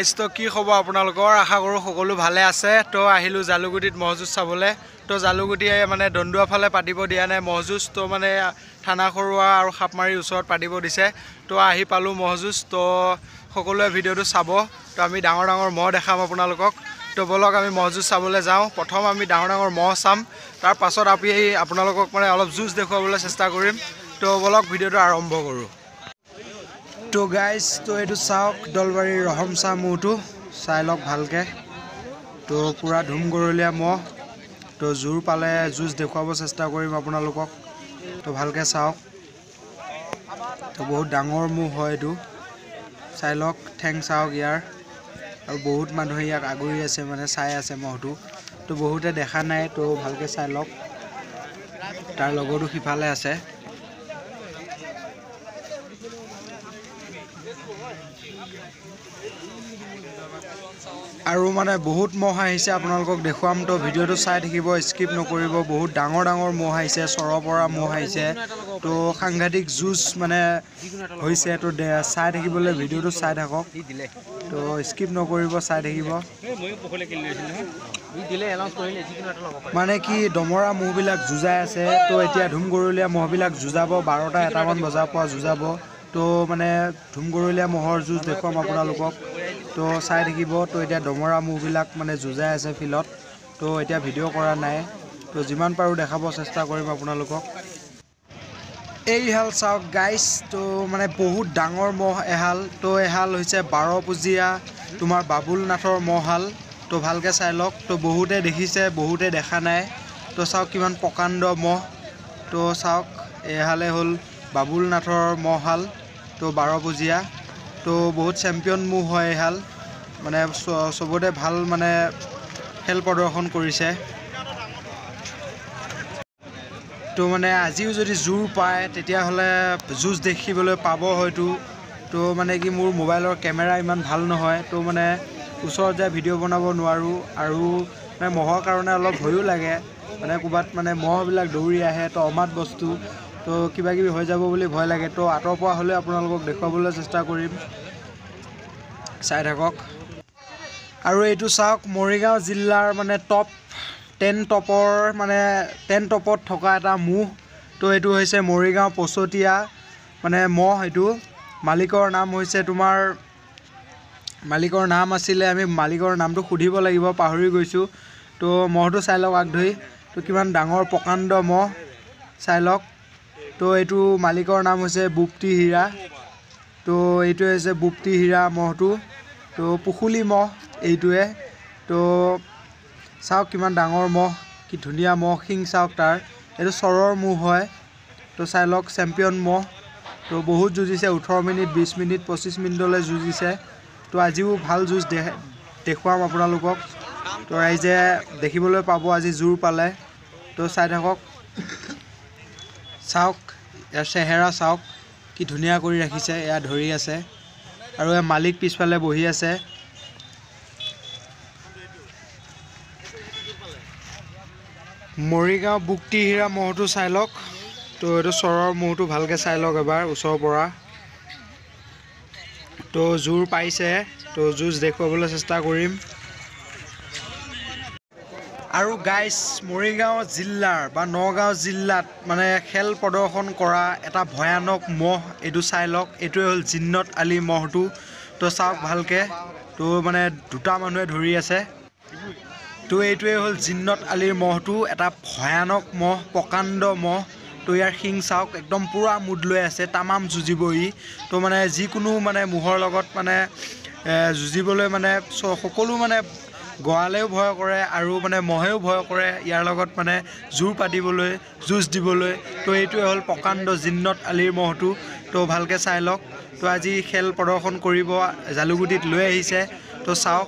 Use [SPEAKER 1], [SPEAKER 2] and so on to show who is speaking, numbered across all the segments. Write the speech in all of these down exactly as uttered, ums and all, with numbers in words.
[SPEAKER 1] Guys তো কি খবৰ আপোনালোকৰ আশা কৰোঁ সকলো ভালে আছে তো আহিলো জালুগুটিত মহজুজ চাবলৈ তো জালুগুটিয়ে মানে দন্দুৱা ফালে পাতিব দিয়া নাই মহজুজ তো মানে থানা খৰুৱা আৰু খাপমাৰীৰ ওচৰত পাতিব দিছে তো আহি পালো মহজুজ তো সকলোৱে ভিডিঅ'টো চাব তো আমি ডাঙৰ ডাঙৰ মহ দেখাম আপোনালোকক তো বলক আমি মহজুজ চাবলৈ যাওঁ প্ৰথম আমি ডাঙৰ ডাঙৰ মহ চাম তাৰ পাছত আমি আপোনালোকক মানে অলপ জুজ দেখুৱাবলৈ চেষ্টা কৰিম তো বলক ভিডিঅ'টো আৰম্ভ কৰোঁ তো গাইজ তো এইটো চাওক দলবাৰীৰ ৰহমসা মহটো চাই লওক ভালকৈ তো পূৰা ধুম গৰলীয়া মহ তো জোৰ পালে জুজ দেখুৱাব চেষ্টা কৰিম আপোনালোকক তো ভালকৈ চাওক তো বহুত ডাঙৰ মহ হয় এইটো চাই লওক ঠেং চাওক ইয়াৰ আৰু বহুত মানুহে ইয়াক আগুৰি আছে মানে চাই আছে মহটো তো বহুতে দেখা নাই তো ভালকৈ চাই লওক তাৰ লগতো সিফালে আছে আৰু মানে বহুত মহ আহিছে আপোনালোকক দেখুৱাম তো ভিডিঅ'টো চাই থাকিব স্কিপ নকৰিব বহুত ডাঙৰ ডাঙৰ মহ আহিছে চৰৰ পৰা মহ আহিছে তো সাংঘাতিক জুজ মানে হৈছে তো চাই থাকিবলৈ ভিডিঅ'টো চাই থাকক তো স্কিপ নকৰিব চাই থাকিব মানে কি দমৰা মহবিলাক যুঁজাই আছে তো এতিয়া ধুম গৰলীয়া মহবিলাক যুঁজাব বাৰটা এটামান বজাৰ পৰা যুঁজাব তো মানে ধুম গৰলীয়া মহৰ যুঁজ দেখুৱাম আপোনালোকক তো চাই থাকিব তো এতিয়া দমৰা মহবিলাক মানে যুঁজাই আছে ফিল্ডত তো এতিয়া ভিডিঅ' কৰা নাই তো যিমান পাৰোঁ দেখাব চেষ্টা কৰিম আপোনালোকক এইহাল চাওক গাইছ তো মানে বহুত ডাঙৰ মহ এহাল তো এহাল হৈছে বাৰ পুজীয়া তোমাৰ বাবুল নাথৰ মহহাল তো ভালকৈ চাই লওক তো বহুতে দেখিছে বহুতে দেখা নাই তো চাওক কিমান প্ৰকাণ্ড মহ তো চাওক এহালে হ'ল বাবুল নাথৰ মহহাল তো বাৰ পুজীয়া তো বহুত চেম্পিয়ন মহ হয় এহাল মানে চবতে ভাল মানে খেল প্ৰদৰ্শন কৰিছে তো মানে আজিও যদি জোৰ পায় তেতিয়াহ'লে যুঁজ দেখিবলৈ পাব হয়তো তো মানে কি মোৰ মোবাইলৰ কেমেৰা ইমান ভাল নহয় তো মানে ওচৰত যায় ভিডিঅ' বনাব নোৱাৰোঁ আৰু মানে মহৰ কাৰণে অলপ ভয়ো লাগে মানে ক'ৰবাত মানে মহবিলাক দৌৰি আহে তো অমাত বস্তু তো কিবা কিবি হৈ যাব বুলি ভয় লাগে তো আঁতৰ পৰা হ'লে আপোনালোকক দেখুৱাবলৈ চেষ্টা কৰিম চাই থাকক আৰু এইটো চাওক মৰিগাঁও জিলাৰ মানে টপ টেন টপৰ মানে টেন টপত থকা এটা মহ তো এইটো হৈছে মৰিগাঁও পচতীয়া মানে মহ এইটো মালিকৰ নাম হৈছে তোমাৰ মালিকৰ নাম আছিলে আমি মালিকৰ নামটো সুধিব লাগিব পাহৰি গৈছোঁ তো মহটো চাই লওক আগ ধৰি তো কিমান ডাঙৰ প্ৰকাণ্ড মহ চাই লওক তো এইটো মালিকৰ নাম হৈছে বুক্তিহীৰা তো এইটোৱে হৈছে বুক্তিহীৰা মহটো তো পুখুলি মহ এইটোৱে তো চাওক কিমান ডাঙৰ মহ কি ধুনীয়া মহ শিং চাওক তাৰ এইটো চৰৰ মহ হয় তো চাই লওক চেম্পিয়ন মহ তো বহুত যুঁজিছে ওঠৰ মিনিট বিছ মিনিট পঁচিছ মিনিটলৈ যুঁজিছে তো আজিও ভাল যুঁজ দে দেখুৱাম আপোনালোকক তো ৰাইজে দেখিবলৈ পাব আজি জোৰ পালে তো চাই থাকক চাওক ইয়াৰ চেহেৰা চাওক কি ধুনীয়া কৰি ৰাখিছে এয়া ধৰি আছে আৰু এই মালিক পিছফালে বহি আছে মৰিগাঁও বুক্তিহীৰা মহটো চাই লওক তো এইটো চৰৰ মহটো ভালকৈ চাই লওক এবাৰ ওচৰৰ পৰা তো জোৰ পাইছে তো যুঁজ দেখুৱাবলৈ চেষ্টা কৰিম আৰু গাইছ মৰিগাঁও জিলাৰ বা নগাঁও জিলাত মানে খেল প্ৰদৰ্শন কৰা এটা ভয়ানক মহ এইটো চাই লওক এইটোৱে হ'ল জিnnot আলি মহটো তো চাওক ভালকৈ তো মানে দুটা মানুহে ধৰি আছে তো এইটোৱে হ'ল জিnnot আলিৰ মহটো এটা ভয়ানক মহ প্ৰকাণ্ড মহ তো ইয়াৰ শিং চাওক একদম পূৰা মুড লৈ আছে তামাম যুঁজিব ই তো মানে যিকোনো মানে মহৰ লগত মানে যুঁজিবলৈ মানে সকলো মানে গঁৰালেও ভয় কৰে আৰু মানে মহেও ভয় কৰে ইয়াৰ লগত মানে জোৰ পাতিবলৈ যুঁজ দিবলৈ তো এইটোৱে হ'ল প্ৰকাণ্ড জিnnot আলিৰ মহটো তো ভালকৈ চাই লওক তো আজি খেল প্ৰদৰ্শন কৰিব জালুগুটিত লৈ আহিছে তো চাওক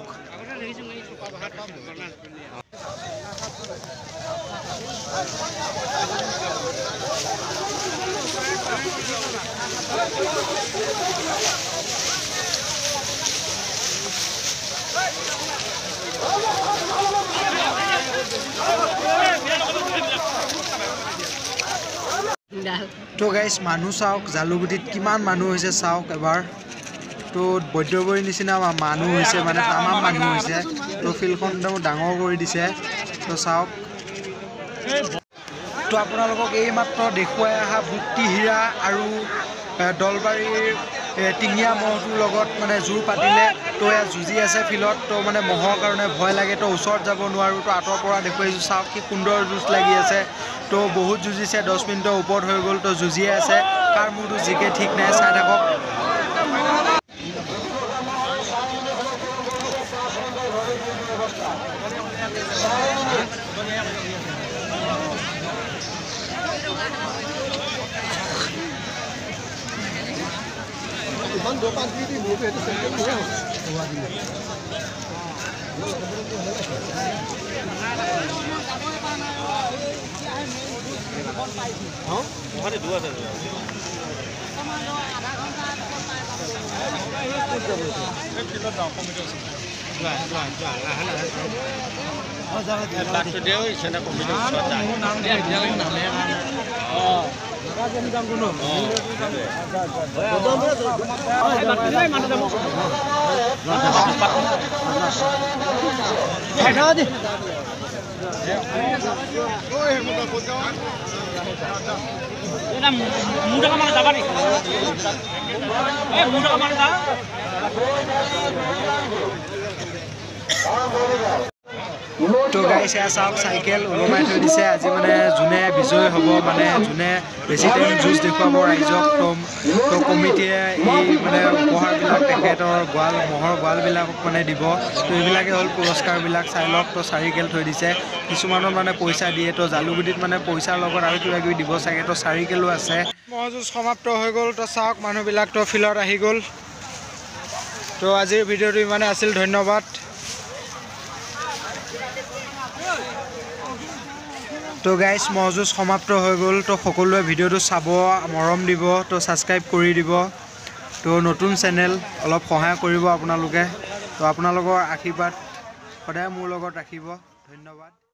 [SPEAKER 1] তো গাইছ মানুহ চাওক জালুগুটিত কিমান মানুহ হৈছে চাওক এবাৰ তো বৈদ্যবৰীৰ নিচিনা মানুহ হৈছে মানে তামাম মানুহ হৈছে তো ফিল্ডখন একদম ডাঙৰ কৰি দিছে তো চাওক তো আপোনালোকক এই মাত্ৰ দেখুৱাই অহা বুক্তিহিৰা আৰু দলবাৰীৰ tingiya মহটোৰ লগত মানে জোৰ পাতিলে তো এয়া যুঁজি আছে ফিল্ডত তো মানে মহৰ কাৰণে ভয় লাগে তো ওচৰত যাব নোৱাৰোঁ তো আঁতৰ পৰা দেখুৱাইছোঁ চাওক কি সুন্দৰ যুঁজ লাগি আছে তো বহুত যুঁজিছে দহ মিনিটৰ ওপৰত হৈ গ'ল তো যুঁজিয়ে আছে কাৰ মোৰটো জিকে ঠিক নাই চাই থাকক
[SPEAKER 2] दो पाँच मिनट मुँह पे तो सेंटर में है हुआ दी हाँ वहाँ दुआ दे बात तो दे इसे ना
[SPEAKER 1] তো গাইছ এয়া চাওক চাইকেল ওলমাই থৈ দিছে আজি মানে যোনে বিজয় হ'ব মানে যোনে বেছি টাইম যুঁজ দেখুৱাব ৰাইজক তো তো কমিটিয়ে এই মানে উপহাৰবিলাক তেখেতৰ গোৱাল মহৰ গোৱালবিলাকক মানে দিব তো এইবিলাকে হ'ল পুৰস্কাৰবিলাক চাই লওক তো চাৰিকেল থৈ দিছে কিছুমানৰ মানে পইচা দিয়ে তো জালুগুটিত মানে পইচাৰ লগত আৰু কিবা কিবি দিব চাগে তো চাৰিকেলো আছে মহ যুঁজ সমাপ্ত হৈ গ'ল তো চাওক মানুহবিলাক তো ফিল্ডত আহি গ'ল তো আজিৰ ভিডিঅ'টো ইমানে আছিল ধন্যবাদ তো গাইছ মহ যুঁজ সমাপ্ত হৈ গ'ল তো সকলোৱে ভিডিঅ'টো চাব মৰম দিব তো ছাবস্ক্ৰাইব কৰি দিব তো নতুন চেনেল অলপ সহায় কৰিব আপোনালোকে তো আপোনালোকৰ আশীৰ্বাদ সদায় মোৰ লগত ৰাখিব ধন্যবাদ।